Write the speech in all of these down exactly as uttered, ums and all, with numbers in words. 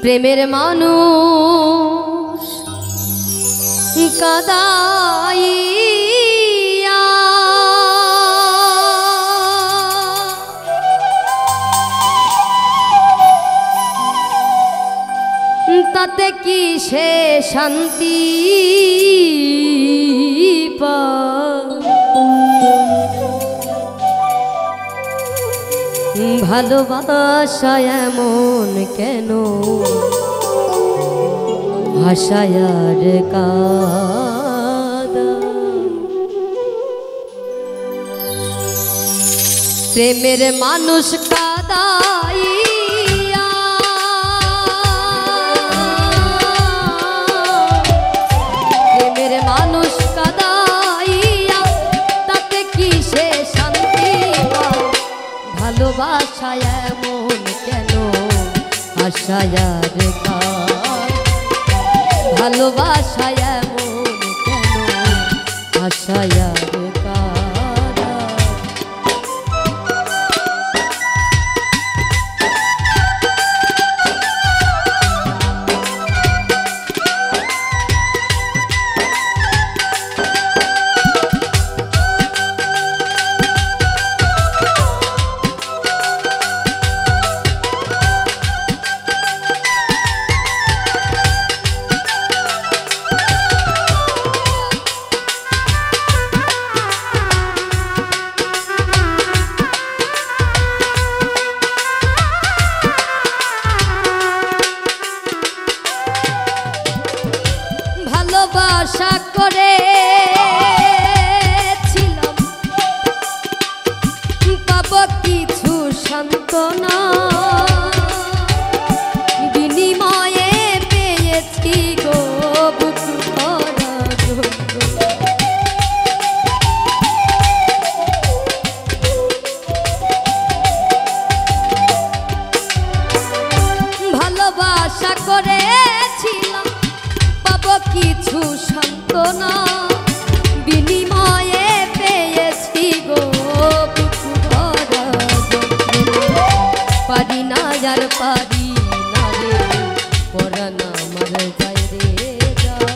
প্রেমের মানুষ কাদাইয়া তাতে কি সে শান্তি পায়? ভালোবাসা এমন কেন ভাষায়ার কাদা? প্রেমের মানুষ কাদাইয়া প্রেমের মানুষ কাদাইয়া তাতে কি সে শান্তি পায়? ভালোবাসা এমন কেন ভাষায়ার কাদা? ভালোবাসা এমন কেন ভাষায়ার কাদা? ভালোবাসা করে ছিলাম পাবো কিছু সান্ত্বনা, বিনিময়ে পেয়েছি গো বুক ভরা যন্ত্রণা। ভালোবাসা করেছিলাম পাবো কিছু সান্ত্বনা, বিনিময়ে পেয়েছি গো বুক ভরা যন্ত্রণা। পারি না আর পারি না রে পরাণ আমার যায় রে যায়।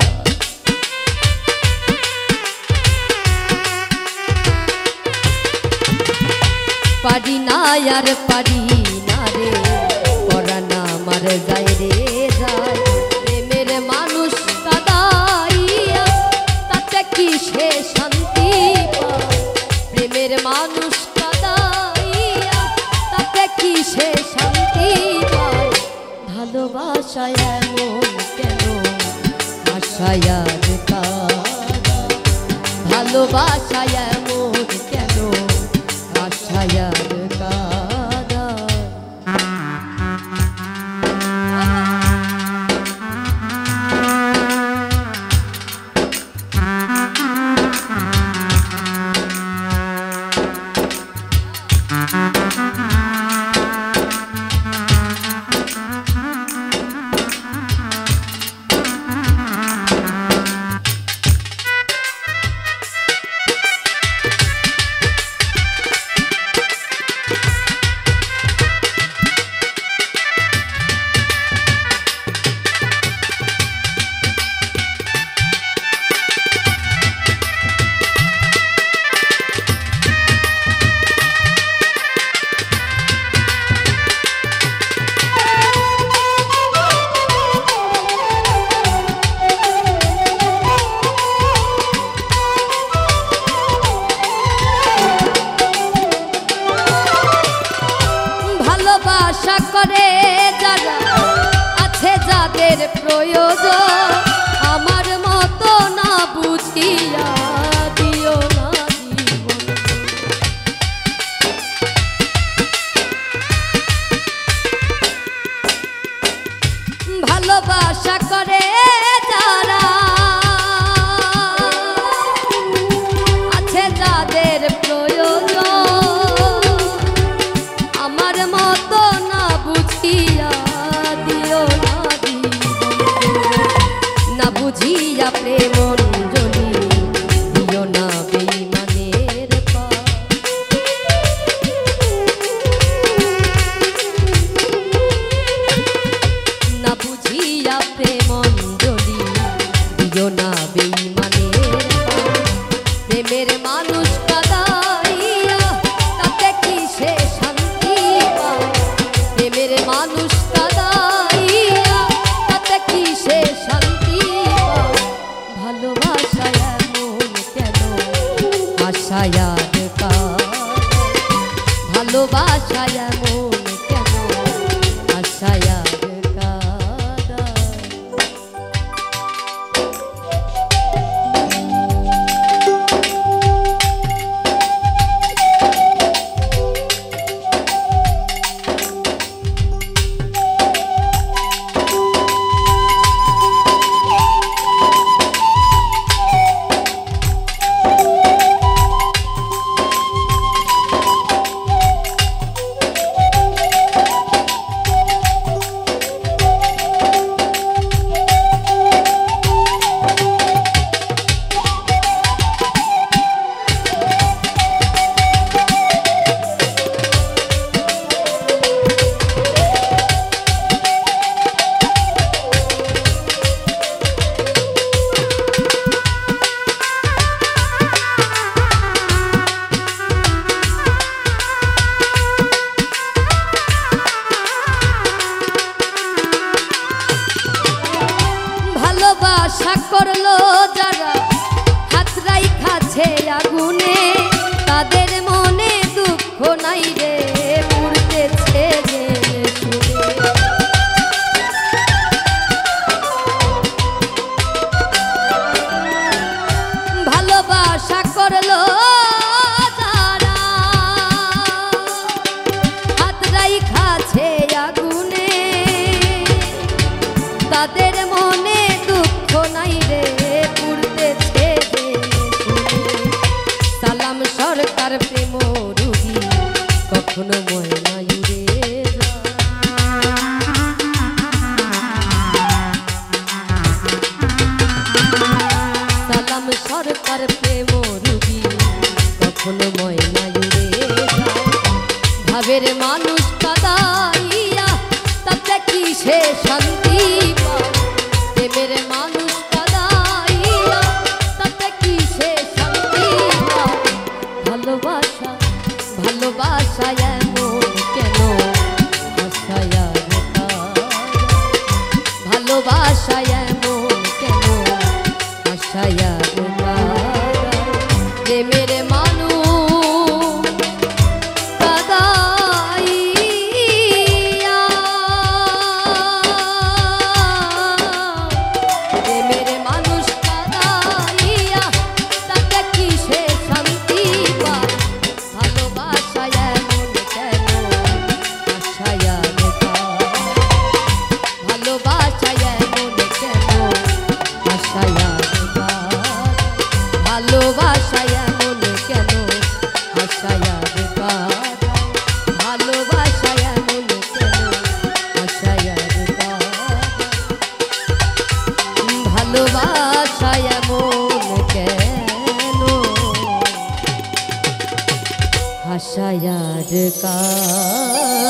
পারি না আর পারি না রে পরাণ আমার যায় রে যায়। প্রেমের মানুষ কাদাইয়া তাতে কি সে শান্তি পায়? প্রেমের মানুষ কাদাইয়া তাতে কি সে শান্তি পায়? ভালোবাসা এমন কেন ভাষায়ার কাদা? ভালোবাসা এমন কেন ভাষায়ার কাদা? ভালোবাসা করে যারা আছে যাদের প্রয়োজন, আমার মতো না বুঝিয়া দিও না জীবন। ভালোবাসা করে যারা আছে যাদের প্রয়োজন, আমার মতো না বুঝিয়া দিও না না বুঝিয়া প্রেম অঞ্জলি দিও না বেঈমানের পা। না মানুষ কাঁদাইয়া তাতে কি সে শান্তি পায় প্রেমের মানুষ কাঁদাইয়া তাতে কি সে শান্তি পায় ভালোবাসায় এমন কেন আশায় আর কাঁদায় ভালোবাসায় এমন কেন আশায় আর ভালোবাসা করলো যারা হাত রাইখাছে আগুনে তাদের মনে দুঃখ নাই রে পুড়তেছে জেনে শুনে ভালোবাসা করলো যারা হাত রাইখাছে আগুনে তাদের মনে দুঃখ নাই রে পুড়তেছে সালাম সরকার প্রেম রুগী কখনো ময়না উড়ে সালাম সরকার প্রেম রুগী কখনো ময়না উড়ে ভাবের মানুষ কাঁদাইয়া তাতে কি সে শান্তি পায় প্রেমের মানুষ কাঁদাইয়া তাতে কি সে শান্তি পায় ভালোবাসা ভালোবাসা এমন কেন আশায় আর কাঁদায় ভালোবাসা এমন কেন আশায় আর কাঁদায় প্রেমের মানুষ ভালোবাসায় এমন কেন আশায় আর কাঁদায় ভালোবাসায় এমন কেন আশায় আর কাঁদায় ভালোবাসায় এমন কেন আশায় আর কাঁদায়।